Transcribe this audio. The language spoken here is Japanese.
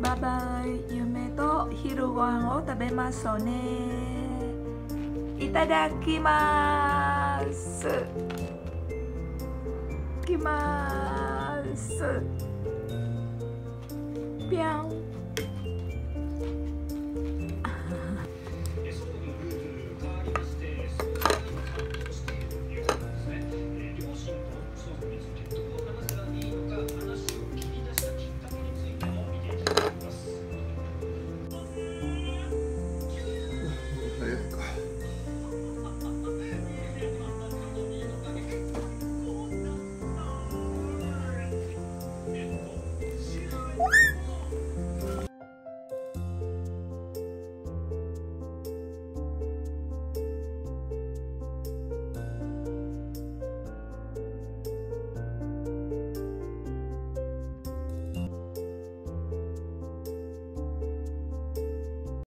バイバイ。夢と昼ご飯を食べましょうね。いただきます。きます。ぴゃん。